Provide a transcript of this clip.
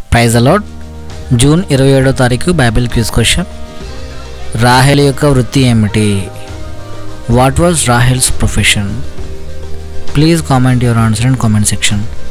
Praise అలాడ్. June 27వ తారీఖు Bible quiz question. Rahel యొక్క వృత్తి ఏమిటి? What was Rahel's profession? Please comment your answer in comment section.